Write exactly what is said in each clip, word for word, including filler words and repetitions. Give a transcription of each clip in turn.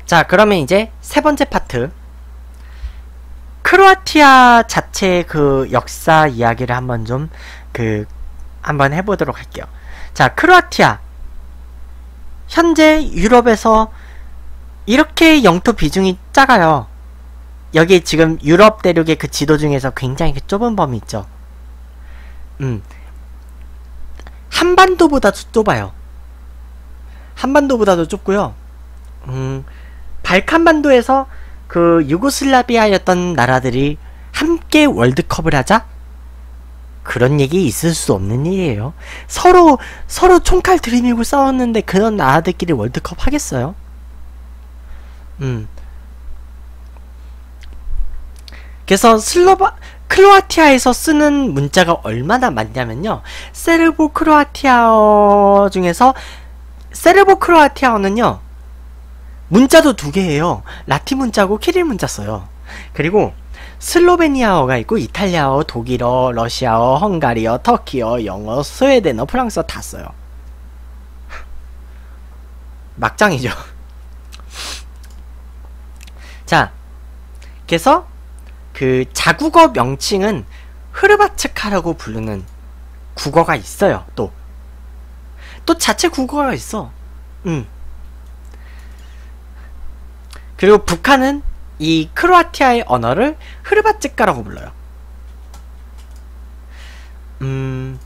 자, 그러면 이제 세 번째 파트. 크로아티아 자체의 그 역사 이야기를 한번 좀 그 한번 해보도록 할게요. 자, 크로아티아 현재 유럽에서 이렇게 영토 비중이 작아요. 여기 지금 유럽 대륙의 그 지도 중에서 굉장히 그 좁은 범위 있죠. 음, 한반도보다도 좁아요. 한반도보다도 좁고요. 음, 발칸반도에서 그 유고슬라비아였던 나라들이 함께 월드컵을 하자? 그런 얘기 있을 수 없는 일이에요. 서로 서로 총칼 들이밀고 싸웠는데 그런 나라들끼리 월드컵 하겠어요? 음. 그래서 슬로바 크로아티아에서 쓰는 문자가 얼마나 많냐면요. 세르보 크로아티아어 중에서 세르보 크로아티아어는요. 문자도 두 개예요. 라틴 문자고 키릴 문자 써요. 그리고 슬로베니아어가 있고 이탈리아어, 독일어, 러시아어, 헝가리어, 터키어, 영어, 스웨덴어, 프랑스어 다 써요. 막장이죠. 자, 그래서 그 자국어 명칭은 흐르바츠카라고 부르는 국어가 있어요. 또 또 자체 국어가 있어. 음. 그리고 북한은 이 크로아티아의 언어를 흐르바츠카라고 불러요. 음.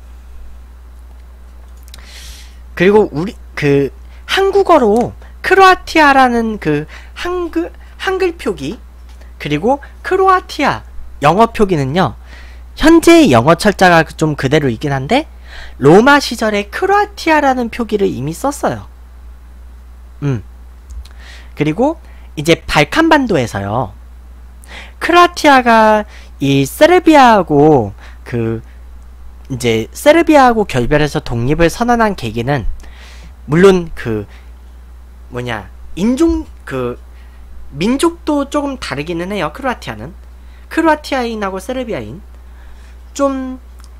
그리고 우리 그 한국어로 크로아티아라는 그 한글 한글 표기 그리고 크로아티아 영어 표기는요. 현재의 영어 철자가 좀 그대로 있긴 한데 로마 시절에 크로아티아라는 표기를 이미 썼어요. 음. 그리고 이제 발칸반도에서요. 크로아티아가 이 세르비아하고 그 이제 세르비아하고 결별해서 독립을 선언한 계기는 물론 그 뭐냐 인종 그 민족도 조금 다르기는 해요. 크로아티아는 크로아티아인하고 세르비아인 좀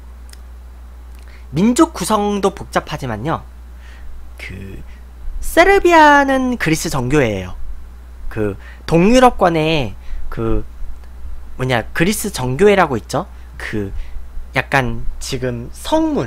민족 구성도 복잡하지만요. 그 세르비아는 그리스 정교회예요. 그 동유럽권에 그 뭐냐 그리스 정교회라고 있죠. 그 약간 지금 성물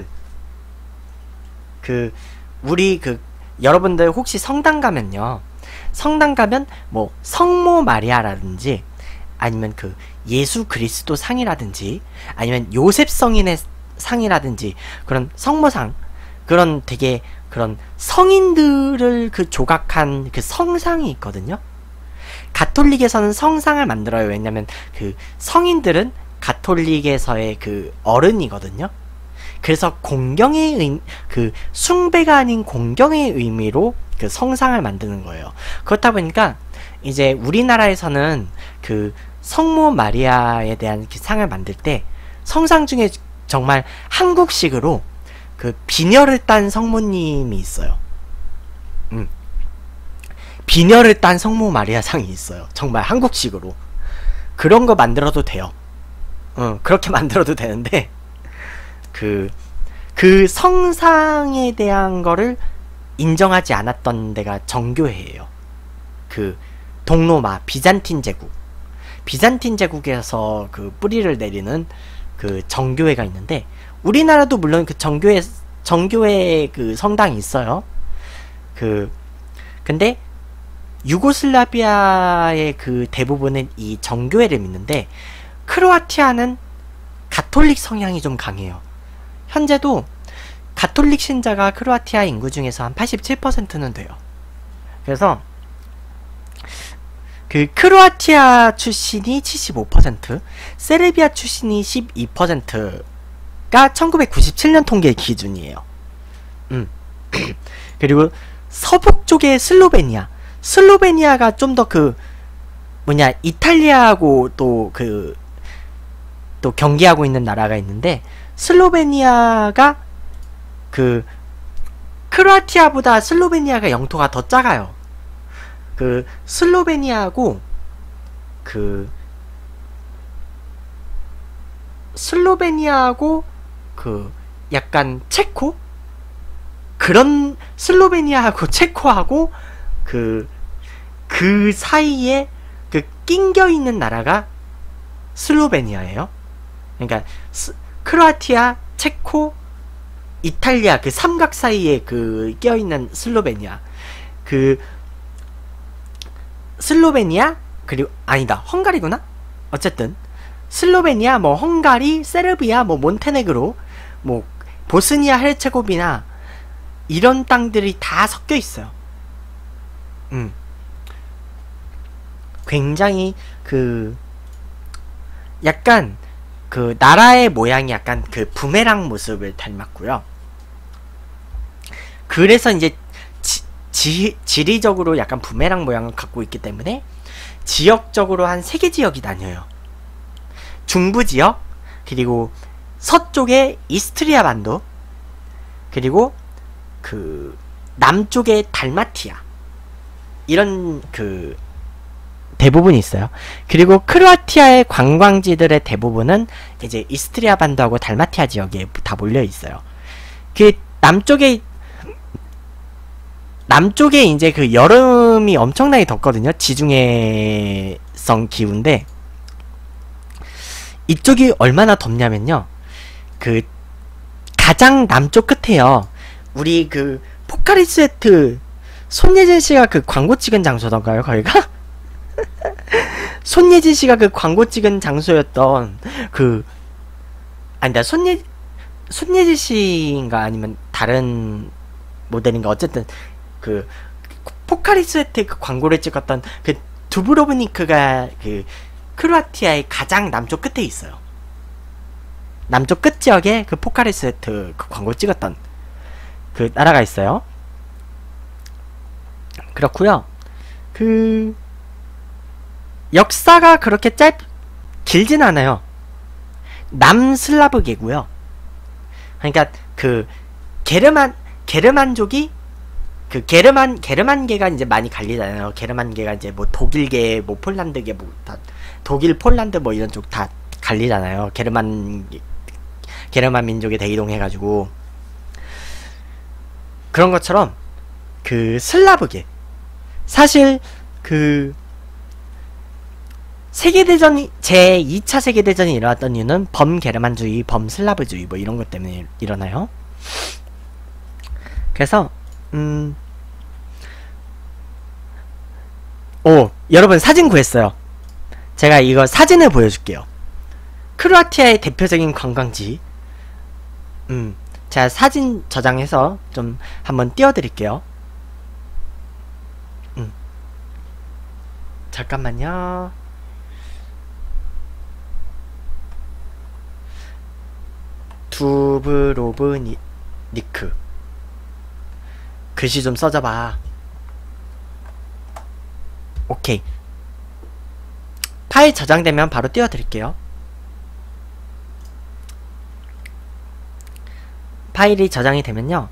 그 우리 그 여러분들 혹시 성당 가면요. 성당 가면 뭐 성모 마리아라든지 아니면 그 예수 그리스도 상이라든지 아니면 요셉 성인의 상이라든지 그런 성모상 그런 되게 그런 성인들을 그 조각한 그 성상이 있거든요. 가톨릭에서는 성상을 만들어요. 왜냐면 그 성인들은 가톨릭에서의 그 어른이거든요. 그래서 공경의 의미, 그 숭배가 아닌 공경의 의미로 그 성상을 만드는 거예요. 그렇다 보니까 이제 우리나라에서는 그 성모 마리아에 대한 그 상을 만들 때 성상 중에 정말 한국식으로 그 비녀를 딴 성모님이 있어요. 음. 비녀를 딴 성모 마리아 상이 있어요. 정말 한국식으로. 그런 거 만들어도 돼요. 어, 그렇게 만들어도 되는데 그, 그 성상에 대한 거를 인정하지 않았던 데가 정교회예요. 그 동로마 비잔틴 제국 비잔틴 제국에서 그 뿌리를 내리는 그 정교회가 있는데 우리나라도 물론 그 정교회 정교회 그 성당이 있어요. 그 근데 유고슬라비아의 그 대부분은 이 정교회를 믿는데 크로아티아는 가톨릭 성향이 좀 강해요. 현재도 가톨릭 신자가 크로아티아 인구 중에서 한 팔십칠 퍼센트는 돼요. 그래서 그 크로아티아 출신이 칠십오 퍼센트, 세르비아 출신이 십이 퍼센트가 천구백구십칠 년 통계 기준이에요. 음. 그리고 서북 쪽의 슬로베니아, 슬로베니아가 좀 더 그 뭐냐 이탈리아하고 또 그 또 경계하고 있는 나라가 있는데 슬로베니아가 그 크로아티아보다 슬로베니아가 영토가 더 작아요. 그 슬로베니아하고 그 슬로베니아하고 그 약간 체코 그런 슬로베니아하고 체코하고 그 그 사이에 그 낑겨 있는 나라가 슬로베니아예요. 그러니까 스, 크로아티아, 체코, 이탈리아 그 삼각 사이에 그 끼어 있는 슬로베니아. 그 슬로베니아 그리고 아니다 헝가리구나. 어쨌든 슬로베니아, 뭐 헝가리, 세르비아, 뭐 몬테네그로, 뭐 보스니아 헤르체고비나 이런 땅들이 다 섞여 있어요. 음. 굉장히 그 약간 그 나라의 모양이 약간 그 부메랑 모습을 닮았고요. 그래서 이제 지, 지, 지리적으로 약간 부메랑 모양을 갖고 있기 때문에 지역적으로 한 세 개 지역이 나뉘어요. 중부 지역, 그리고 서쪽에 이스트리아 반도, 그리고 그 남쪽에 달마티아, 이런 그 대부분이 있어요. 그리고 크로아티아의 관광지들의 대부분은 이제 이스트리아 반도하고 달마티아 지역에 다 몰려 있어요. 그 남쪽에 남쪽에 이제 그 여름이 엄청나게 덥거든요. 지중해성 기후인데 이쪽이 얼마나 덥냐면요. 그 가장 남쪽 끝에요. 우리 그 포카리스에트 손예진 씨가 그 광고 찍은 장소던가요, 거기가? 손예진 씨가 그 광고 찍은 장소였던 그 아니다 손예 손예진 씨인가 아니면 다른 모델인가 어쨌든 그 포카리스에트 그 광고를 찍었던 그 두브로브니크가 그 크로아티아의 가장 남쪽 끝에 있어요. 남쪽 끝 지역에 그 포카리스에트 그 광고 찍었던 그 나라가 있어요. 그렇고요. 그 역사가 그렇게 짧 길진 않아요. 남슬라브계고요. 그러니까 그 게르만 게르만족이 그 게르만 게르만계가 이제 많이 갈리잖아요. 게르만계가 이제 뭐 독일계, 뭐 폴란드계, 뭐 다 독일, 폴란드 뭐 이런 쪽 다 갈리잖아요. 게르만 게르만 민족이 대이동해가지고 그런 것처럼 그 슬라브계 사실 그 세계대전이 제이 차 세계대전이 일어났던 이유는 범게르만주의, 범슬라브주의 뭐 이런 것 때문에 일어나요. 그래서 음... 오, 여러분 사진 구했어요. 제가 이거 사진을 보여줄게요. 크로아티아의 대표적인 관광지. 음, 제가 사진 저장해서 좀 한번 띄워드릴게요. 음. 잠깐만요. 두브로브니크 글씨 좀 써줘봐. 오케이. 파일 저장되면 바로 띄워드릴게요. 파일이 저장이 되면요,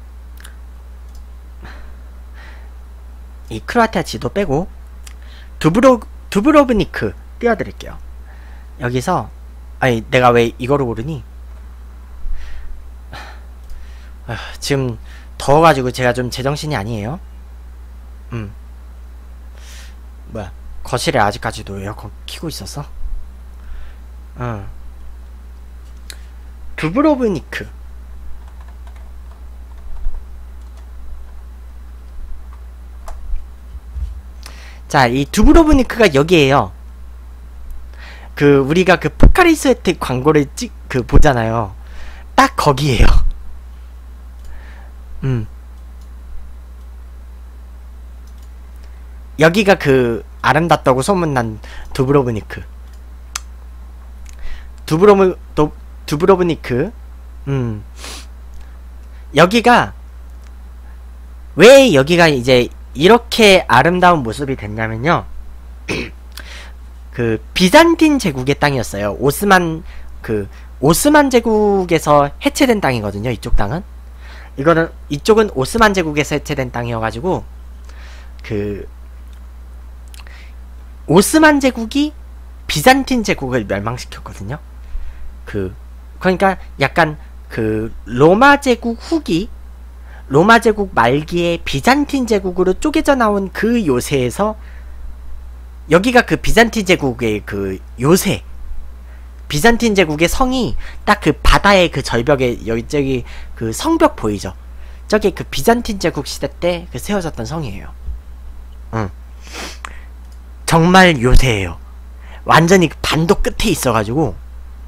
이 크로아티아 지도 빼고 두브로, 두브로브니크 띄워드릴게요. 여기서 아니 내가 왜 이거를 고르니? 아, 지금 더워가지고 제가 좀 제정신이 아니에요. 음 뭐야, 거실에 아직까지도 에어컨 켜고 있었어? 응. 두브로브니크. 자, 이 두브로브니크가 여기에요. 그 우리가 그 포카리스에트 광고를 찍 그 보잖아요. 딱 거기에요. 음. 여기가 그 아름답다고 소문난 두브로브니크. 두브로브 도, 두브로브니크. 음. 여기가 왜 여기가 이제 이렇게 아름다운 모습이 됐냐면요. 그 비잔틴 제국의 땅이었어요. 오스만 그 오스만 제국에서 해체된 땅이거든요. 이쪽 땅은. 이거는 이쪽은 오스만 제국에서 해체된 땅이어가지고 그 오스만 제국이 비잔틴 제국을 멸망시켰거든요. 그 그러니까 약간 그 로마 제국 후기, 로마 제국 말기에 비잔틴 제국으로 쪼개져 나온 그 요새에서 여기가 그 비잔틴 제국의 그 요새, 비잔틴 제국의 성이 딱 그 바다의 그 절벽에, 여기 저기 그 성벽 보이죠? 저게 그 비잔틴 제국 시대 때 그 세워졌던 성이에요. 응. 정말 요새예요. 완전히 반도 끝에 있어가지고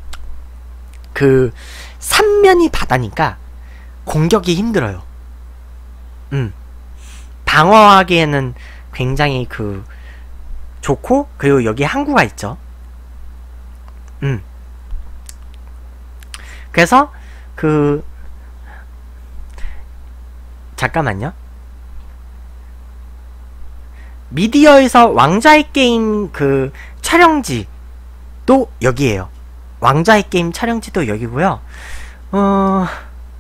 그 삼면이 바다니까 공격이 힘들어요. 음. 방어하기에는 굉장히 그 좋고, 그리고 여기 항구가 있죠. 음. 그래서 그 잠깐만요. 미디어에서 왕좌의 게임 그 촬영지도 여기에요. 왕좌의 게임 촬영지도 여기고요. 어...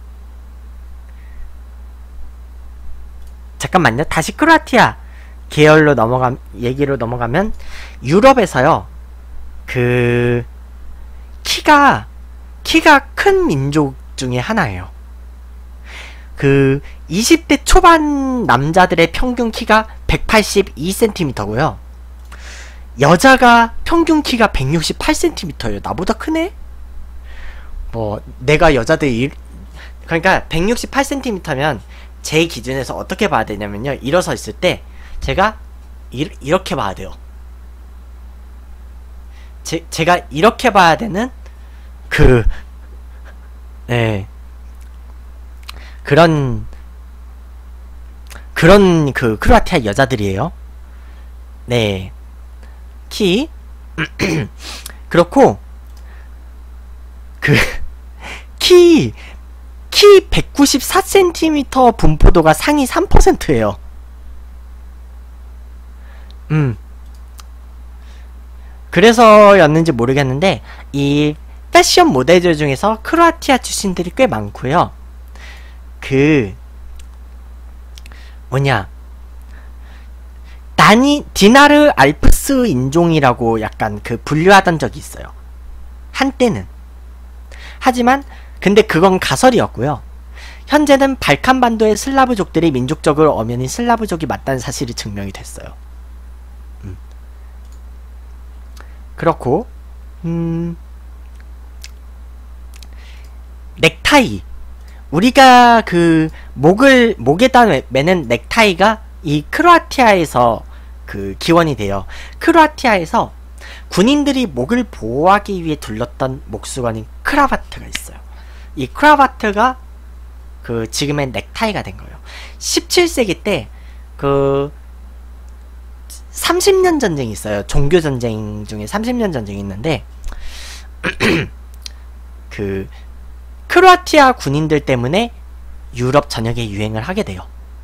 잠깐만요. 다시 크로아티아 계열로 넘어가, 얘기로 넘어가면, 유럽에서요, 그, 키가, 키가 큰 민족 중에 하나예요. 그, 이십 대 초반 남자들의 평균 키가 백팔십이 센티미터고요. 여자가 평균 키가 백육십팔 센티미터예요. 나보다 크네? 뭐, 내가 여자들, 일, 그러니까 백육십팔 센티미터면, 제 기준에서 어떻게 봐야 되냐면요. 일어서 있을 때 제가 이, 이렇게 봐야 돼요. 제, 제가 이렇게 봐야 되는 그 네, 그런 그런 그 크로아티아 여자들이에요. 네, 키 그렇고 그 키 키 백구십사 센티미터 분포도가 상위 삼 퍼센트예요. 음. 그래서였는지 모르겠는데, 이 패션 모델들 중에서 크로아티아 출신들이 꽤 많고요. 그 뭐냐, 다니 디나르 알프스 인종이라고 약간 그 분류하던 적이 있어요. 한때는. 하지만 근데 그건 가설이었고요. 현재는 발칸반도의 슬라브족들이 민족적으로 엄연히 슬라브족이 맞다는 사실이 증명이 됐어요. 음. 그렇고 음... 넥타이, 우리가 그 목을 목에다 매는 넥타이가 이 크로아티아에서 그 기원이 돼요. 크로아티아에서 군인들이 목을 보호하기 위해 둘렀던 목수건인 크라바트가 있어요. 이 크라바트가 그 지금의 넥타이가 된 거예요. 십칠 세기 때 그 삼십 년 전쟁이 있어요. 종교 전쟁 중에 삼십 년 전쟁이 있는데 그 크로아티아 군인들 때문에 유럽 전역에 유행을 하게 돼요.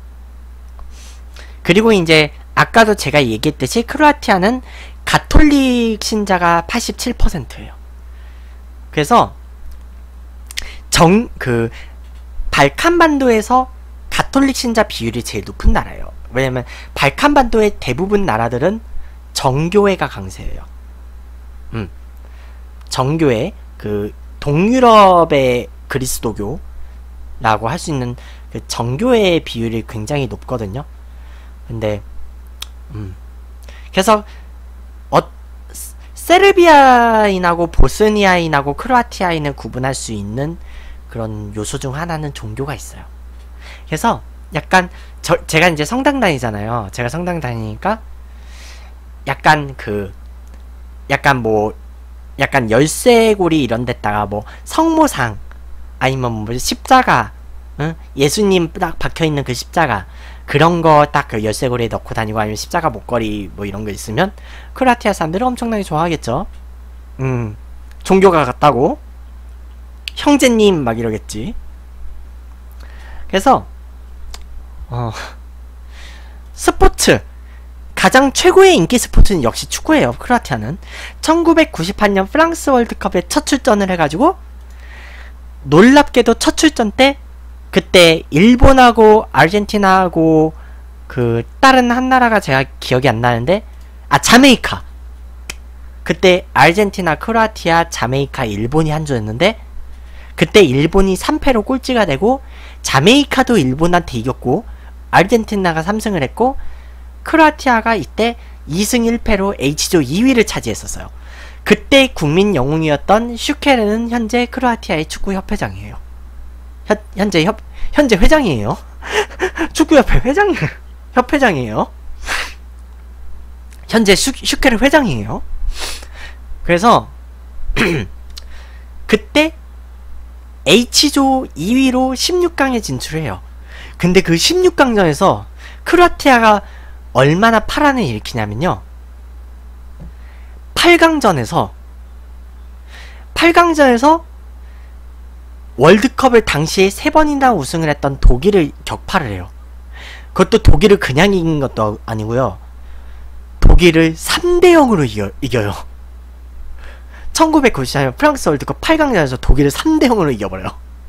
그리고 이제 아까도 제가 얘기했듯이 크로아티아는 가톨릭 신자가 팔십칠 퍼센트예요. 그래서 정, 그, 발칸반도에서 가톨릭 신자 비율이 제일 높은 나라예요. 왜냐면, 발칸반도의 대부분 나라들은 정교회가 강세예요. 음. 정교회, 그, 동유럽의 그리스도교라고 할 수 있는 그 정교회의 비율이 굉장히 높거든요. 근데, 음. 그래서, 어, 세르비아인하고 보스니아인하고 크로아티아인을 구분할 수 있는 그런 요소 중 하나는 종교가 있어요. 그래서 약간 저, 제가 이제 성당 다니잖아요. 제가 성당 다니니까 약간 그 약간 뭐 약간 열쇠고리 이런 데다가 뭐 성모상 아니면 뭐 십자가, 응? 예수님 딱 박혀있는 그 십자가 그런 거 딱 그 열쇠고리에 넣고 다니고, 아니면 십자가 목걸이 뭐 이런 거 있으면 크로아티아 사람들은 엄청나게 좋아하겠죠. 음, 종교가 같다고 형제님 막 이러겠지. 그래서 어 스포츠 가장 최고의 인기 스포츠는 역시 축구예요. 크로아티아는 천구백구십팔 년 프랑스 월드컵에 첫 출전을 해가지고, 놀랍게도 첫 출전 때 그때 일본하고 아르헨티나하고 그 다른 한 나라가 제가 기억이 안 나는데, 아 자메이카, 그때 아르헨티나, 크로아티아, 자메이카, 일본이 한 조였는데, 그때 일본이 삼 패로 꼴찌가 되고, 자메이카도 일본한테 이겼고, 아르헨티나가 삼 승을 했고, 크로아티아가 이때 이승 일 패로 H조 이 위를 차지했었어요. 그때 국민 영웅이었던 슈케르는 현재 크로아티아의 축구협회장이에요. 현, 현재 협, 현재 회장이에요. 축구협회 회장, 협회장이에요. 현재 슈, 슈케르 회장이에요. 그래서 그때 H조 이 위로 십육 강에 진출해요. 근데 그 십육 강전에서 크로아티아가 얼마나 파란을 일으키냐면요, 팔 강전에서 팔 강전에서 월드컵을 당시에 세 번이나 우승을 했던 독일을 격파를 해요. 그것도 독일을 그냥 이긴 것도 아니고요, 독일을 삼 대 영으로 이겨, 이겨요. 천구백구십사 년 프랑스 월드컵 팔 강전에서 독일을 삼 대 영으로 이겨버려요.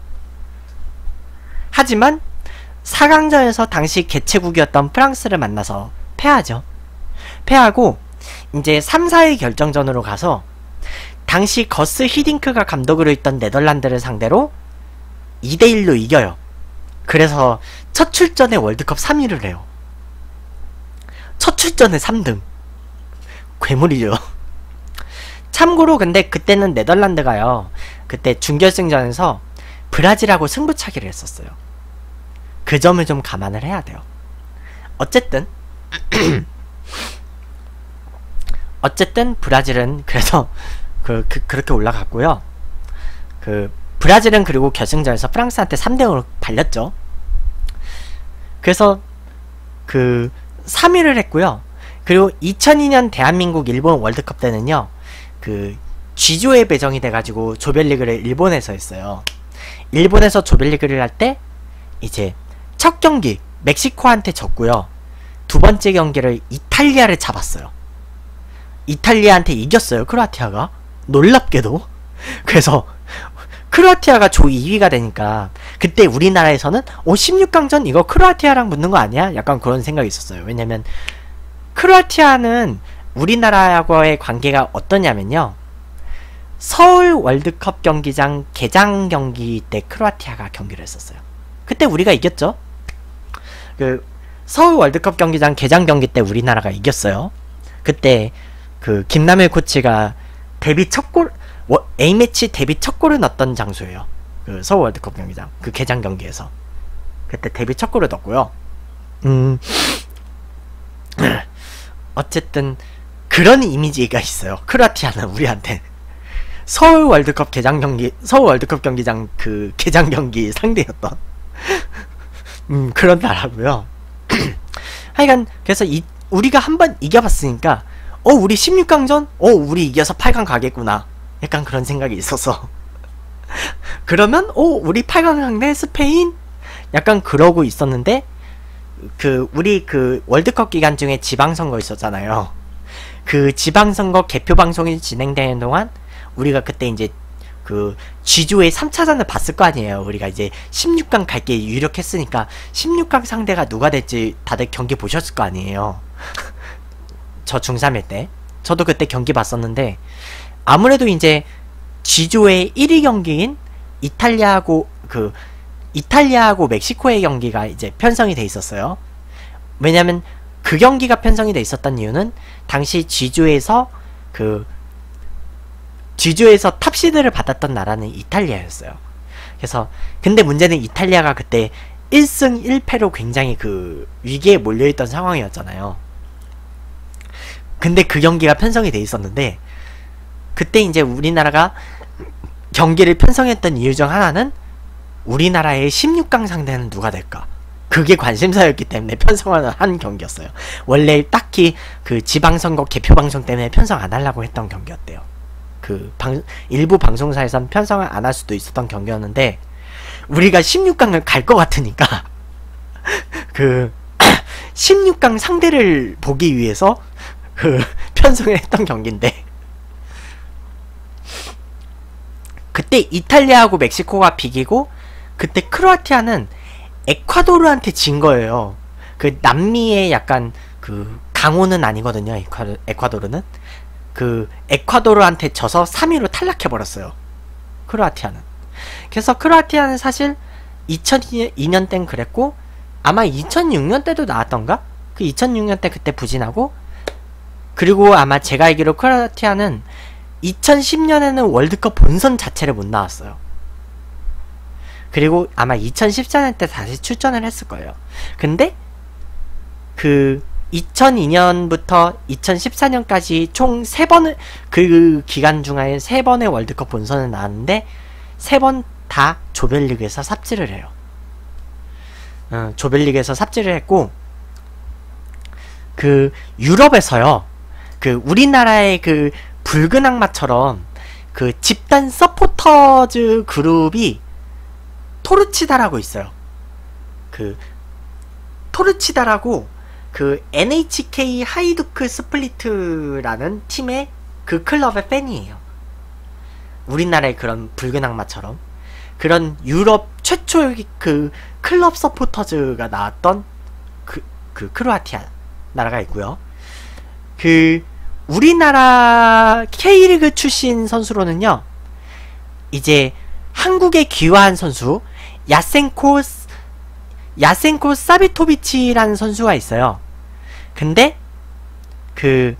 하지만 사 강전에서 당시 개최국이었던 프랑스를 만나서 패하죠. 패하고 이제 삼, 사의 결정전으로 가서 당시 거스 히딩크가 감독으로 있던 네덜란드를 상대로 이 대 일로 이겨요. 그래서 첫 출전에 월드컵 삼 위를 해요. 첫 출전에 삼 등. 괴물이죠. 참고로 근데 그때는 네덜란드가요, 그때 준결승전에서 브라질하고 승부차기를 했었어요. 그 점을 좀 감안을 해야 돼요. 어쨌든 어쨌든 브라질은 그래서 그, 그 그렇게 올라갔고요. 그 브라질은 그리고 결승전에서 프랑스한테 삼 대 영으로 발렸죠. 그래서 그 삼 위를 했고요. 그리고 이천이 년 대한민국 일본 월드컵 때는요, 그 G조에 배정이 돼가지고 조별리그를 일본에서 했어요. 일본에서 조별리그를 할 때 이제 첫 경기 멕시코한테 졌고요, 두 번째 경기를 이탈리아를 잡았어요. 이탈리아한테 이겼어요, 크로아티아가. 놀랍게도. 그래서 크로아티아가 조 이 위가 되니까 그때 우리나라에서는 어 십육 강전 이거 크로아티아랑 붙는 거 아니야? 약간 그런 생각이 있었어요. 왜냐면 크로아티아는 우리나라하고의 관계가 어떠냐면요, 서울 월드컵 경기장 개장 경기 때 크로아티아가 경기를 했었어요. 그때 우리가 이겼죠. 그 서울 월드컵 경기장 개장 경기 때 우리나라가 이겼어요. 그때 그 김남일 코치가 데뷔 첫 골, A매치 데뷔 첫 골을 넣었던 장소예요. 그 서울 월드컵 경기장 그 개장 경기에서 그때 데뷔 첫 골을 넣었고요. 음 어쨌든 그런 이미지가 있어요. 크로아티아는 우리한테 서울 월드컵 개장 경기, 서울 월드컵 경기장 그 개장 경기 상대였던 음 그런 나라고요. 하여간 그래서 이 우리가 한번 이겨봤으니까 어 우리 십육 강전? 어 우리 이겨서 팔 강 가겠구나, 약간 그런 생각이 있어서 그러면 어 우리 팔 강 상대 스페인? 약간 그러고 있었는데, 그 우리 그 월드컵 기간 중에 지방선거 있었잖아요. 그 지방선거 개표방송이 진행되는 동안 우리가 그때 이제 그 G조의 삼 차전을 봤을 거 아니에요. 우리가 이제 십육 강 갈게 유력했으니까 십육 강 상대가 누가 될지 다들 경기 보셨을 거 아니에요. 저 중삼일 때 저도 그때 경기 봤었는데, 아무래도 이제 G조의 일 위 경기인 이탈리아하고 그 이탈리아하고 멕시코의 경기가 이제 편성이 돼 있었어요. 왜냐면 그 경기가 편성이 돼 있었던 이유는 당시 G조에서 그 G조에서 탑시드를 받았던 나라는 이탈리아였어요. 그래서 근데 문제는 이탈리아가 그때 일 승 일 패로 굉장히 그 위기에 몰려있던 상황이었잖아요. 근데 그 경기가 편성이 돼 있었는데, 그때 이제 우리나라가 경기를 편성했던 이유 중 하나는 우리나라의 십육 강 상대는 누가 될까, 그게 관심사였기 때문에 편성을 한 경기였어요. 원래 딱히 그 지방선거 개표방송 때문에 편성 안 하려고 했던 경기였대요. 그 방, 일부 방송사에선 편성을 안 할 수도 있었던 경기였는데, 우리가 십육 강을 갈 것 같으니까 그 십육 강 상대를 보기 위해서 그 편성을 했던 경기인데, 그때 이탈리아하고 멕시코가 비기고 그때 크로아티아는 에콰도르한테 진 거예요. 그 남미의 약간 그 강호는 아니거든요. 에콰, 에콰도르는 그 에콰도르한테 져서 삼 위로 탈락해 버렸어요, 크로아티아는. 그래서 크로아티아는 사실 이천이 년 땐 그랬고, 아마 이천육 년 때도 나왔던가? 그 이천육 년 때 그때 부진하고 그리고 아마 제가 알기로 크로아티아는 이천십 년에는 월드컵 본선 자체를 못 나왔어요. 그리고 아마 이천십사 년 때 다시 출전을 했을 거예요. 근데 그 이천이 년부터 이천십사 년까지 총 세 번을, 그 기간 중에 세 번의 월드컵 본선을 나왔는데 세 번 다 조별리그에서 삽질을 해요. 어, 조별리그에서 삽질을 했고, 그 유럽에서요, 그 우리나라의 그 붉은 악마처럼 그 집단 서포터즈 그룹이 토르치다라고 있어요. 그 토르치다라고 그 엔에이치케이 하이두크 스플리트라는 팀의 그 클럽의 팬이에요. 우리나라의 그런 붉은 악마처럼 그런 유럽 최초의 그 클럽 서포터즈가 나왔던 그, 그 크로아티아 나라가 있고요. 그 우리나라 K리그 출신 선수로는요, 이제 한국에 귀화한 선수 야센코 야센코 사비토비치라는 선수가 있어요. 근데 그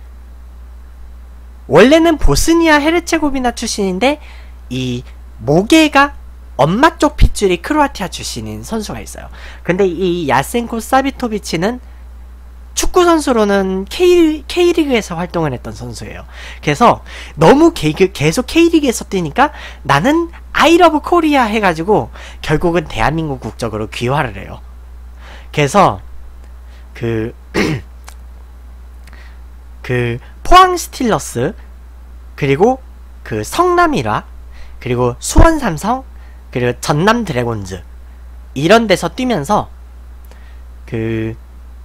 원래는 보스니아 헤르체고비나 출신인데 이 모계가 엄마 쪽 핏줄이 크로아티아 출신인 선수가 있어요. 근데 이 야센코 사비토비치는 축구 선수로는 K, K리그에서 활동을 했던 선수예요. 그래서 너무 개, 계속 K리그에서 뛰니까 나는 아이러브 코리아 해가지고 결국은 대한민국 국적으로 귀화를 해요. 그래서 그 그 포항 스틸러스, 그리고 그 성남일화, 그리고 수원 삼성, 그리고 전남 드래곤즈 이런 데서 뛰면서 그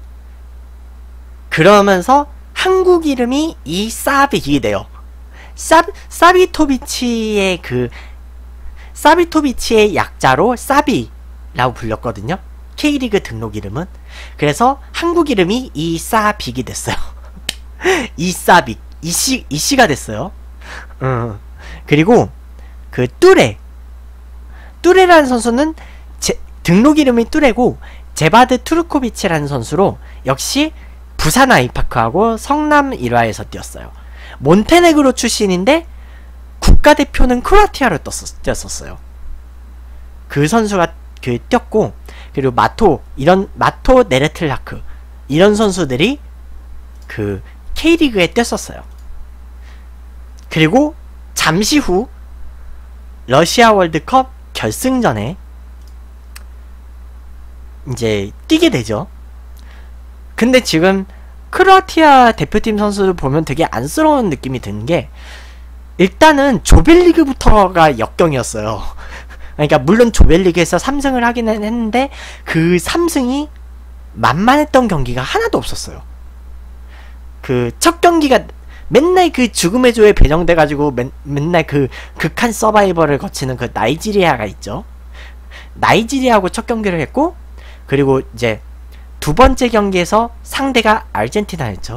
그러면서 한국 이름이 이사빅이 돼요. 사, 사비토비치의 그 사비토비치의 약자로 사비라고 불렸거든요. K리그 등록 이름은. 그래서 한국 이름이 이사빅이 됐어요. 이사빅, 이씨, 이씨가 됐어요. 음. 그리고 그 뚜레, 뚜레라는 선수는 제, 등록 이름이 뚜레고 제바드 투르코비치라는 선수로 역시 부산 아이파크하고 성남 일화에서 뛰었어요. 몬테네그로 출신인데 국가대표는 크로아티아로 뛰었었어요. 그 선수가 그 뛰었고, 그리고 마토, 이런 마토 네르틀라크 이런 선수들이 그 K리그에 뛰었었어요. 그리고 잠시 후 러시아 월드컵 결승전에 이제 뛰게 되죠. 근데 지금 크로아티아 대표팀 선수를 보면 되게 안쓰러운 느낌이 드는 게, 일단은 조별리그부터가 역경이었어요. 그러니까 물론 조별리그에서 삼 승을 하기는 했는데 그 삼 승이 만만했던 경기가 하나도 없었어요. 그 첫 경기가 맨날 그 죽음의 조에 배정돼가지고 맨, 맨날 그 극한 서바이벌을 거치는 그 나이지리아가 있죠. 나이지리아하고 첫 경기를 했고, 그리고 이제 두 번째 경기에서 상대가 아르헨티나였죠.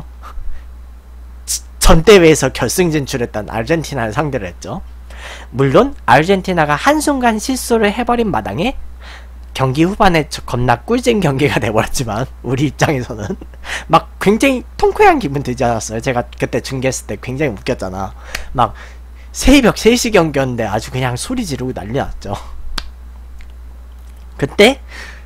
전 대회에서 결승 진출했던 아르헨티나를 상대로 했죠. 물론 아르헨티나가 한순간 실수를 해버린 마당에 경기 후반에 겁나 꿀잼 경기가 돼버렸지만 우리 입장에서는 막 굉장히 통쾌한 기분 들지 않았어요? 제가 그때 중계했을 때 굉장히 웃겼잖아. 막 새벽 세 시 경기였는데 아주 그냥 소리 지르고 난리 났죠. 그때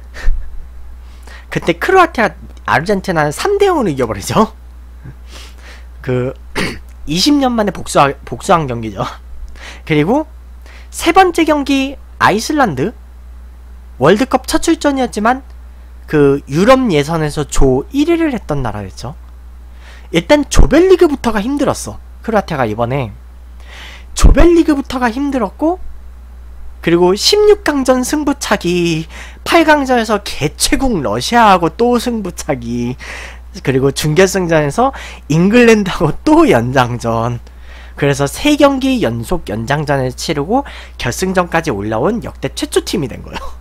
그때 크로아티아 아르헨티나는 삼 대 영으로 이겨버리죠. 그 이십 년 만에 복수하, 복수한 경기죠. 그리고 세 번째 경기 아이슬란드, 월드컵 첫 출전이었지만 그 유럽 예선에서 조 일 위를 했던 나라였죠. 일단 조별리그부터가 힘들었어. 크로아티아가 이번에 조별리그부터가 힘들었고, 그리고 십육 강전 승부차기, 팔 강전에서 개최국 러시아하고 또 승부차기, 그리고 준결승전에서 잉글랜드하고 또 연장전. 그래서 세 경기 연속 연장전을 치르고 결승전까지 올라온 역대 최초 팀이 된 거예요.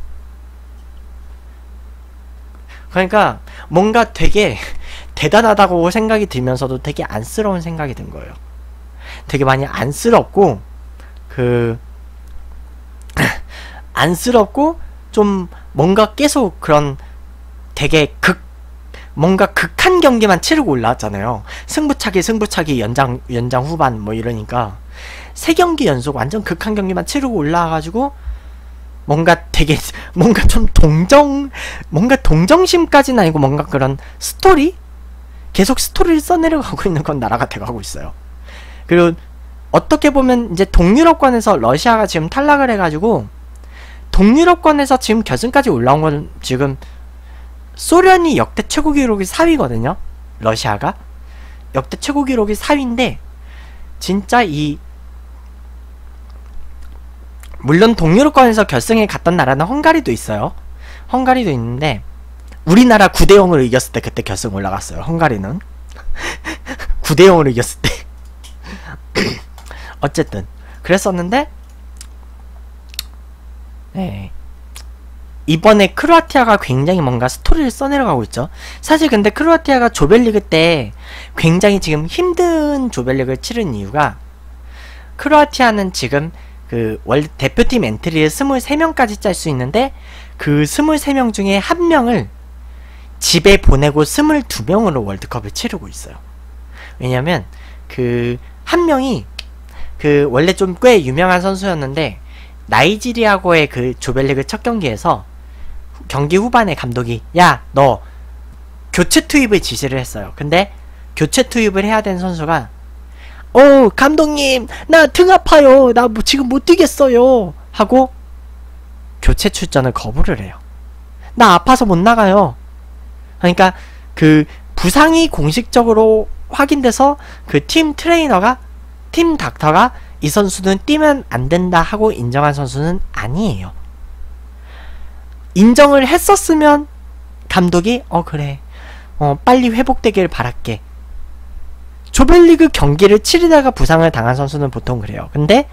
그러니까 뭔가 되게 대단하다고 생각이 들면서도 되게 안쓰러운 생각이 든 거예요. 되게 많이 안쓰럽고, 그 안쓰럽고 좀 뭔가 계속 그런 되게 극 뭔가 극한 경기만 치르고 올라왔잖아요. 승부차기 승부차기 연장 연장 후반 뭐 이러니까 세 경기 연속 완전 극한 경기만 치르고 올라와가지고 뭔가 되게 뭔가 좀 동정 뭔가 동정심까지는 아니고 뭔가 그런 스토리? 계속 스토리를 써내려가고 있는 건 나라가 돼가고 있어요. 그리고 어떻게 보면 이제 동유럽권에서 러시아가 지금 탈락을 해가지고 동유럽권에서 지금 결승까지 올라온 건 지금 소련이 역대 최고 기록이 사 위거든요. 러시아가 역대 최고 기록이 사 위인데 진짜 이 물론 동유럽권에서 결승에 갔던 나라는 헝가리도 있어요. 헝가리도 있는데 우리나라 구 대 영으로 이겼을 때 그때 결승 올라갔어요. 헝가리는 구 대 영으로 이겼을 때 어쨌든 그랬었는데 네. 이번에 크로아티아가 굉장히 뭔가 스토리를 써내려가고 있죠. 사실 근데 크로아티아가 조별리그 때 굉장히 지금 힘든 조별리그를 치른 이유가 크로아티아는 지금 그 월드 대표팀 엔트리에 스물세 명까지 짤 수 있는데 그 스물세 명 중에 한 명을 집에 보내고 스물두 명으로 월드컵을 치르고 있어요. 왜냐면 그 한 명이 그 원래 좀 꽤 유명한 선수였는데 나이지리아고의 그 조별리그 첫 경기에서 경기 후반에 감독이 야 너 교체 투입을 지시를 했어요. 근데 교체 투입을 해야 된 선수가 어 감독님 나 등 아파요 나 뭐 지금 못 뛰겠어요 하고 교체 출전을 거부를 해요. 나 아파서 못 나가요. 그러니까 그 부상이 공식적으로 확인돼서 그 팀 트레이너가 팀 닥터가 이 선수는 뛰면 안 된다 하고 인정한 선수는 아니에요. 인정을 했었으면 감독이 어 그래 어 빨리 회복되길 바랄게. 조별리그 경기를 치르다가 부상을 당한 선수는 보통 그래요. 근데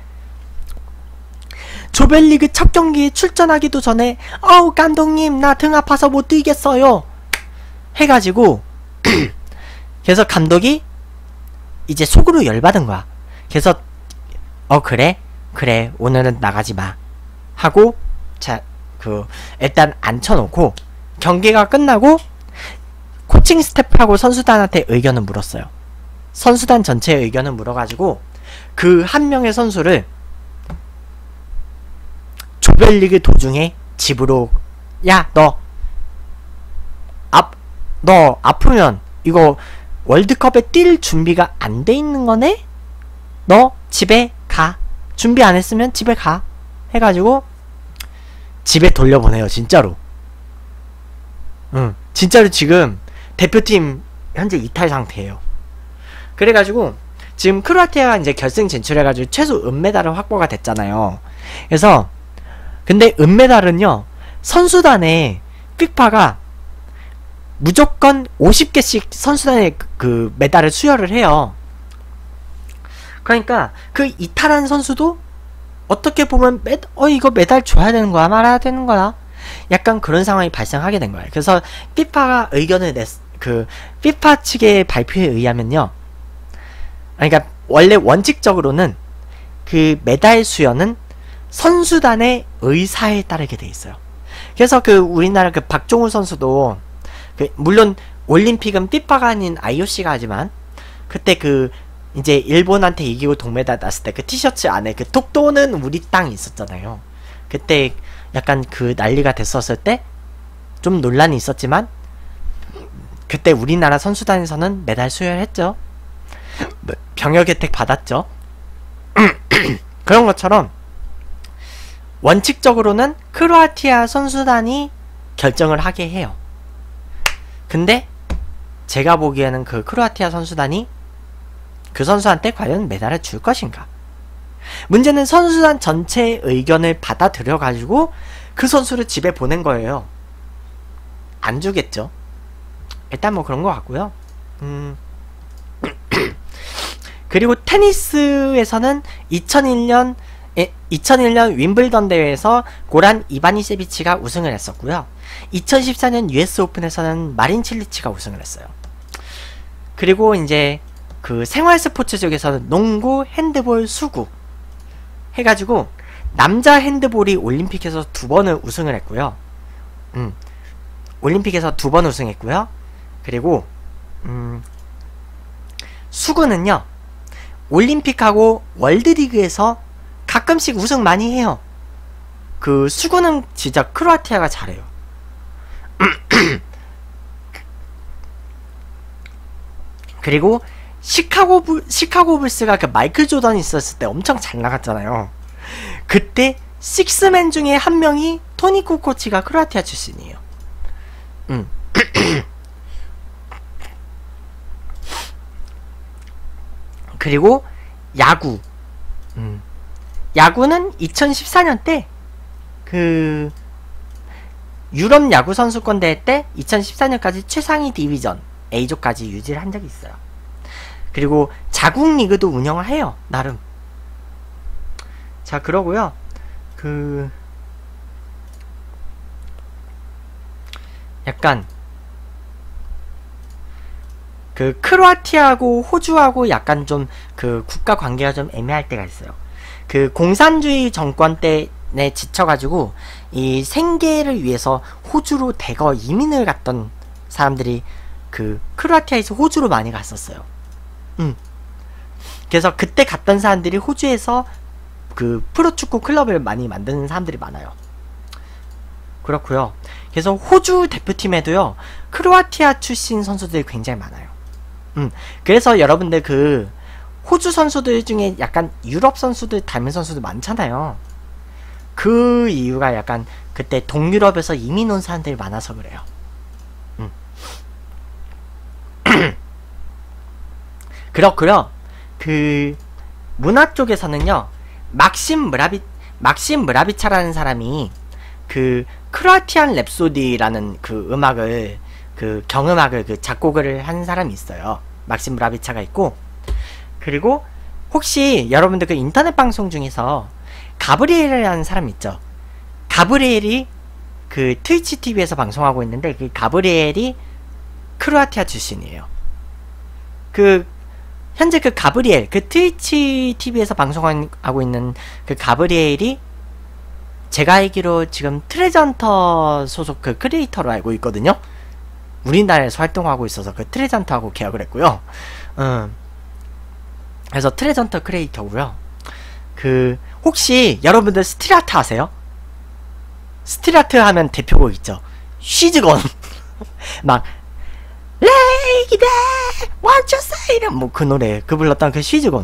조별리그 첫 경기에 출전하기도 전에 어우 감독님 나 등 아파서 못 뛰겠어요 해가지고 그래서 감독이 이제 속으로 열받은 거야. 그래서 어 그래? 그래 오늘은 나가지마 하고 자 그 일단 앉혀놓고 경기가 끝나고 코칭 스태프하고 선수단한테 의견을 물었어요. 선수단 전체의 의견을 물어가지고 그 한 명의 선수를 조별리그 도중에 집으로 야 너 아, 너 아프면 이거 월드컵에 뛸 준비가 안 돼 있는 거네? 너 집에 가. 준비 안 했으면 집에 가. 해가지고 집에 돌려보내요. 진짜로. 응. 진짜로 지금 대표팀 현재 이탈 상태예요. 그래가지고 지금 크로아티아가 이제 결승 진출해가지고 최소 은메달은 확보가 됐잖아요. 그래서 근데 은메달은요 선수단에 피파가 무조건 오십 개씩 선수단에 그, 그 메달을 수여를 해요. 그러니까 그 이탈한 선수도 어떻게 보면 메, 어 이거 메달 줘야 되는 거야 말아야 되는 거야 약간 그런 상황이 발생하게 된 거예요. 그래서 피파가 의견을 냈, 그 피파 측의 발표에 의하면요, 그러니까 원래 원칙적으로는 그 메달 수여는 선수단의 의사에 따르게 돼 있어요. 그래서 그 우리나라 그 박종우 선수도 그 물론 올림픽은 피파가 아닌 아이오씨가 하지만 그때 그 이제 일본한테 이기고 동메달 땄을 때 그 티셔츠 안에 그 톡 도는 우리 땅이 있었잖아요. 그때 약간 그 난리가 됐었을 때 좀 논란이 있었지만 그때 우리나라 선수단에서는 메달 수여를 했죠. 병역 혜택 받았죠. 그런 것처럼 원칙적으로는 크로아티아 선수단이 결정을 하게 해요. 근데 제가 보기에는 그 크로아티아 선수단이 그 선수한테 과연 메달을 줄 것인가? 문제는 선수단 전체의 의견을 받아들여 가지고 그 선수를 집에 보낸 거예요. 안 주겠죠. 일단 뭐 그런 것 같고요. 음. 그리고 테니스에서는 이천일 년 이천일 년 윈블던 대회에서 고란 이바니세비치가 우승을 했었고요. 이천십사 년 유에스 오픈에서는 마린 칠리치가 우승을 했어요. 그리고 이제 그 생활 스포츠 쪽에서는 농구, 핸드볼, 수구 해가지고 남자 핸드볼이 올림픽에서 두 번을 우승을 했고요. 음, 올림픽에서 두 번 우승했고요. 그리고 음, 수구는요 올림픽하고 월드리그에서 가끔씩 우승 많이 해요. 그 수구는 진짜 크로아티아가 잘해요. 그리고 시카고 불, 시카고 불스가 그 마이클 조던이 있었을 때 엄청 잘 나갔잖아요. 그때 식스맨 중에 한 명이 토니 쿠코치가 크로아티아 출신이에요. 음. 그리고 야구. 음. 야구는 이천십사 년 때 그 유럽 야구 선수권 대회 때 이천십사 년까지 최상위 디비전 A조까지 유지를 한 적이 있어요. 그리고 자국 리그도 운영을 해요. 나름. 자, 그러고요. 그 약간 그 크로아티아하고 호주하고 약간 좀 그 국가 관계가 좀 애매할 때가 있어요. 그 공산주의 정권 때에 지쳐가지고 이 생계를 위해서 호주로 대거 이민을 갔던 사람들이 그 크로아티아에서 호주로 많이 갔었어요. 음. 그래서 그때 갔던 사람들이 호주에서 그 프로축구 클럽을 많이 만드는 사람들이 많아요. 그렇고요. 그래서 호주 대표팀에도요 크로아티아 출신 선수들이 굉장히 많아요. 음. 그래서 여러분들 그 호주 선수들 중에 약간 유럽 선수들 닮은 선수들 많잖아요. 그 이유가 약간 그때 동유럽에서 이민 온 사람들이 많아서 그래요. 음. 그렇고요. 그 문화 쪽에서는요. 막심 무라비 막심 무라비차라는 사람이 그 크로아티안 랩소디라는 그 음악을 그 경음악을 그 작곡을 한 사람이 있어요. 막심 무라비차가 있고, 그리고 혹시 여러분들 그 인터넷 방송 중에서 가브리엘이라는 사람 있죠. 가브리엘이 그 트위치 티비에서 방송하고 있는데 그 가브리엘이 크로아티아 출신이에요. 그 현재 그 가브리엘 그 트위치 티비에서 방송하고 있는 그 가브리엘이 제가 알기로 지금 트레전터 소속 그 크리에이터로 알고 있거든요. 우리나라에서 활동하고 있어서 그 트레전터하고 계약을 했고요. 음. 그래서 트레전터 크리에이터고요. 그 혹시 여러분들 스틸아트 아세요? 스틸아트 하면 대표곡 있죠. 쉬즈건. 막 레이기데 What you say 뭐 그 노래 그 불렀던 그 쉬즈건.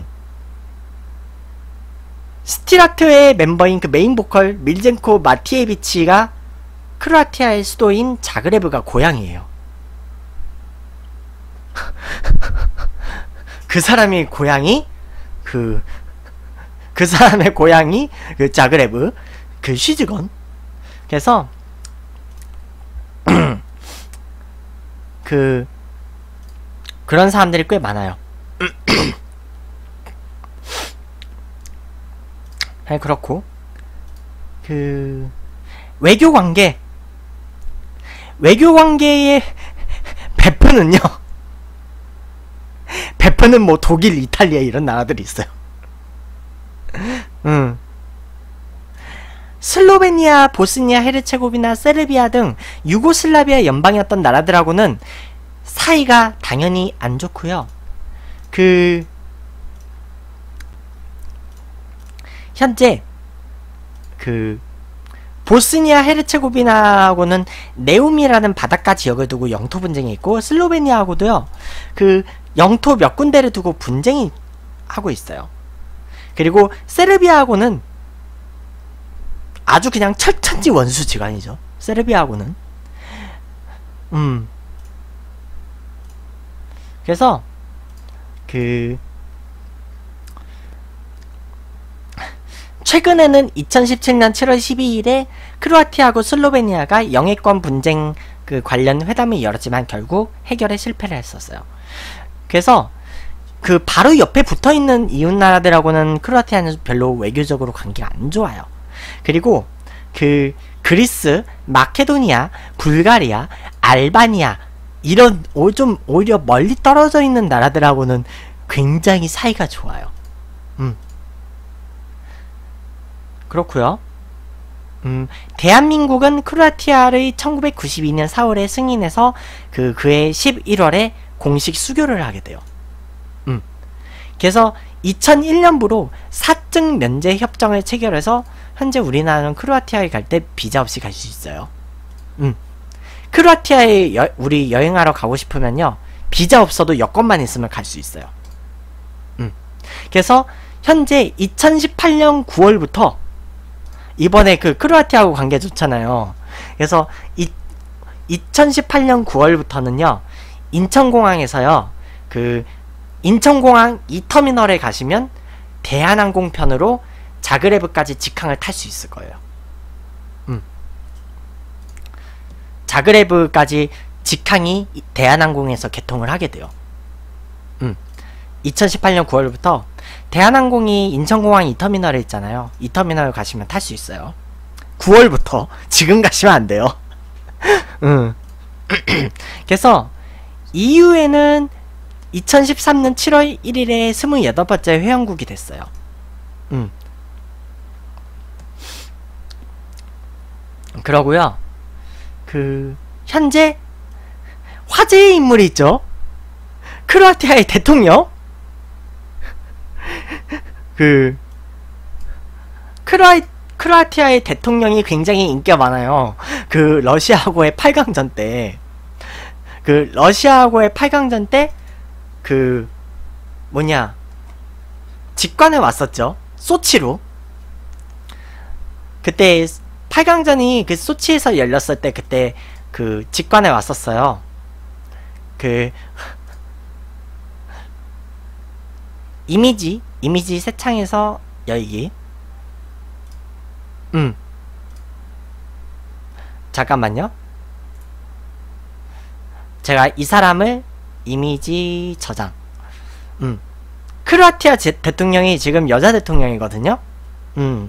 스틸아트의 멤버인 그 메인 보컬 밀젠코 마티에비치가 크로아티아의 수도인 자그레브가 고향이에요. 그 사람이 고향이 그 그 사람의 고향이 그 자그레브 그 쉬즈건. 그래서 그 그런 사람들이 꽤 많아요. 아니 그렇고 그 외교 관계 외교 관계의 베프는요. 베프는 뭐 독일, 이탈리아 이런 나라들이 있어요. 음. 슬로베니아, 보스니아, 헤르체고비나, 세르비아 등 유고슬라비아 연방이었던 나라들하고는 사이가 당연히 안 좋고요. 그 현재 그 보스니아 헤르체고비나하고는 네움이라는 바닷가 지역을 두고 영토 분쟁이 있고, 슬로베니아하고도요 그 영토 몇 군데를 두고 분쟁이 하고 있어요. 그리고 세르비아하고는 아주 그냥 철천지 원수지간이죠. 세르비아하고는. 음. 그래서 그 최근에는 이천십칠 년 칠월 십이일에 크로아티아하고 슬로베니아가 영해권 분쟁 그 관련 회담을 열었지만 결국 해결에 실패를 했었어요. 그래서 그 바로 옆에 붙어있는 이웃나라들하고는 크로아티아는 별로 외교적으로 관계가 안 좋아요. 그리고 그 그리스, 마케도니아, 불가리아, 알바니아 이런 오, 좀 오히려 멀리 떨어져 있는 나라들하고는 굉장히 사이가 좋아요. 음. 그렇고요. 음, 대한민국은 크로아티아를 천구백구십이 년 사월에 승인해서 그 그해 십일월에 공식 수교를 하게 돼요. 음. 그래서 이천일 년부로 사증 면제 협정을 체결해서 현재 우리나라는 크로아티아에 갈 때 비자 없이 갈 수 있어요. 음. 크로아티아에 여, 우리 여행하러 가고 싶으면요, 비자 없어도 여권만 있으면 갈 수 있어요. 음. 그래서 현재 이천십팔 년 구월부터 이번에 그 크로아티아하고 관계 좋잖아요. 그래서 이, 이천십팔 년 구월부터는요, 인천공항에서요, 그 인천공항 이 터미널에 가시면 대한항공편으로 자그레브까지 직항을 탈 수 있을 거예요. 음. 자그레브까지 직항이 대한항공에서 개통을 하게 돼요. 음. 이천십팔 년 구월부터 대한항공이 인천공항 이 터미널에 있잖아요. 이 터미널 가시면 탈 수 있어요. 구월부터. 지금 가시면 안 돼요. 음. 그래서 이유에는 이천십삼 년 칠월 일일에 스물여덟 번째 회원국이 됐어요. 음. 그러고요, 그 현재 화제의 인물이 있죠. 크로아티아의 대통령. 그 크로아, 크로아티아의 대통령이 굉장히 인기가 많아요. 그 러시아하고의 팔 강전 때, 그 러시아하고의 팔 강전 때 그 뭐냐, 직관에 왔었죠. 소치로. 그때 팔 강전이 그 소치에서 열렸을 때 그때 그 직관에 왔었어요. 그 이미지 이미지 새창에서 열기. 음 잠깐만요. 제가 이 사람을 이미지 저장. 음 크로아티아 제, 대통령이 지금 여자 대통령이거든요. 음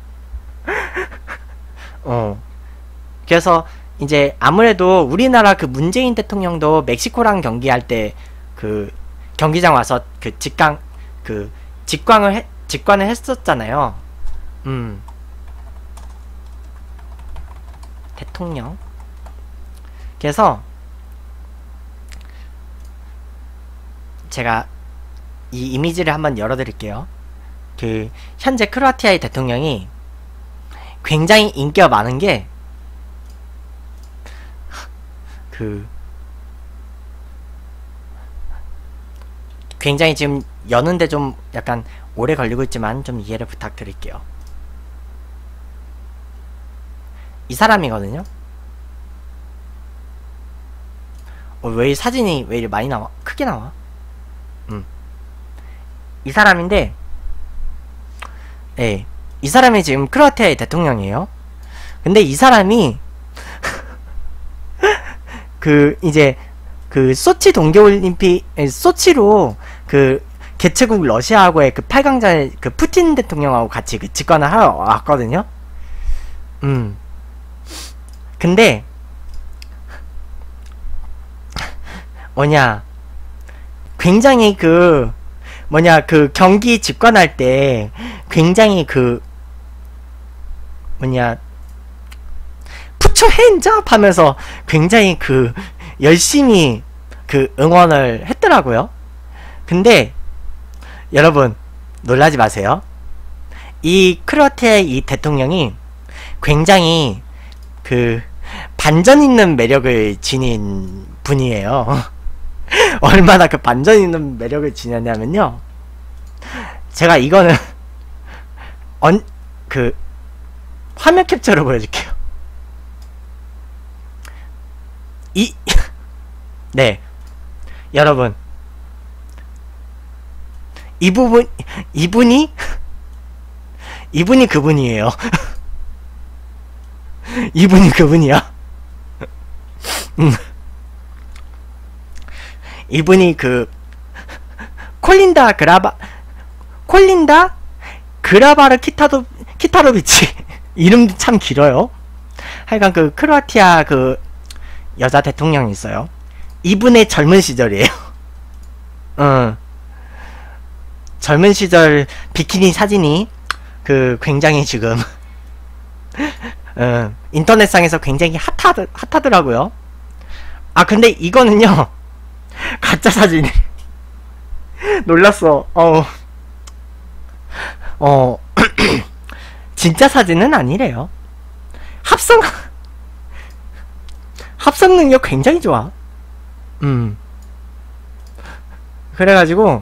어 그래서 이제 아무래도 우리나라 그 문재인 대통령도 멕시코랑 경기할 때 그 경기장 와서 그 직강 그 직광을 해, 직관을 했었잖아요. 음 대통령. 그래서 제가 이 이미지를 한번 열어드릴게요. 그 현재 크로아티아의 대통령이 굉장히 인기가 많은 게, 그 굉장히 지금 여는데 좀 약간 오래 걸리고 있지만 좀 이해를 부탁드릴게요. 이 사람이거든요. 어, 왜 이 사진이 왜 이렇게 많이 나와? 크게 나와? 음. 이 사람인데, 예, 이 사람이 지금 크로아티아의 대통령이에요. 근데 이 사람이 그 이제 그 소치 동계올림픽, 소치로 그 개최국 러시아하고의 그 팔 강전에 그 푸틴 대통령하고 같이 그 직관을 하러 왔거든요. 음. 근데 뭐냐, 굉장히 그 뭐냐 그 경기 직관할 때 굉장히 그 뭐냐 푸처 핸즈업 하면서 굉장히 그 열심히 그 응원을 했더라고요. 근데 여러분 놀라지 마세요. 이 크로아티아의 이 대통령이 굉장히 그 반전 있는 매력을 지닌 분이에요. 얼마나 그 반전 있는 매력을 지녔냐면요, 제가 이거는 언, 그 화면 캡처로 보여줄게요. 이 네, 여러분, 이 부분 이분이 이분이 그분이에요. 이분이 그분이야. 음. 이분이 그 콜린다 그라바 콜린다 그라바르 키타도 키타로비치 이름도 참 길어요. 하여간 그 크로아티아 그 여자 대통령이 있어요. 이분의 젊은 시절이에요. 어. 젊은 시절 비키니 사진이 그 굉장히 지금 음, 인터넷상에서 굉장히 핫하드, 핫하더라고요. 아 근데 이거는요 가짜 사진이 놀랐어. 어, 어 진짜 사진은 아니래요. 합성 합성 능력 굉장히 좋아. 음 그래가지고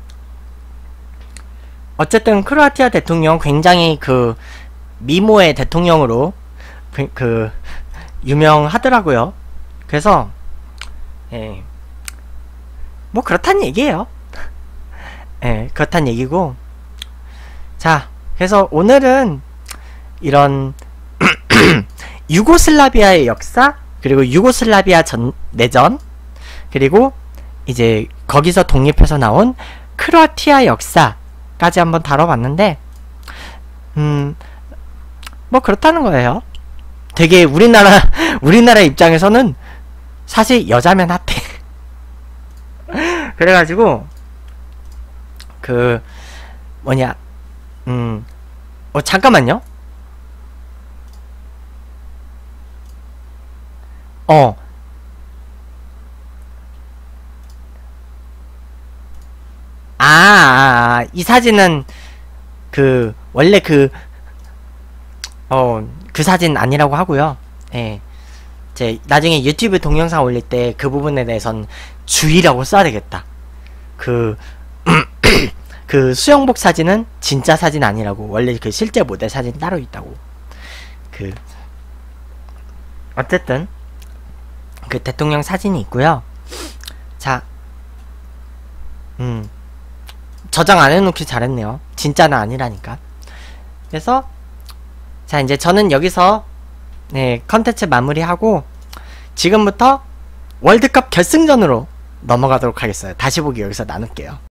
어쨌든 크로아티아 대통령 굉장히 그 미모의 대통령으로 그, 그 유명하더라고요. 그래서 예, 뭐 그렇단 얘기예요. 예, 그렇단 얘기고. 자, 그래서 오늘은 이런 유고슬라비아의 역사, 그리고 유고슬라비아 전 내전, 그리고 이제 거기서 독립해서 나온 크로아티아 역사까지 한번 다뤄봤는데, 음, 뭐 그렇다는 거예요. 되게 우리나라 우리나라 입장에서는 사실 여자면 핫해. 그래가지고 그 뭐냐 음 어 잠깐만요. 어 아, 아, 아, 이 사진은 그 원래 그 어, 그 사진 아니라고 하고요. 예. 제 나중에 유튜브 동영상 올릴 때 그 부분에 대해선 주의라고 써야 되겠다. 그, 그 수영복 사진은 진짜 사진 아니라고. 원래 그 실제 모델 사진 따로 있다고. 그, 어쨌든, 그 대통령 사진이 있고요. 자, 음, 저장 안 해놓기 잘했네요. 진짜는 아니라니까. 그래서, 자, 이제 저는 여기서 네, 컨텐츠 마무리하고 지금부터 월드컵 결승전으로 넘어가도록 하겠어요. 다시 보기 여기서 나눌게요.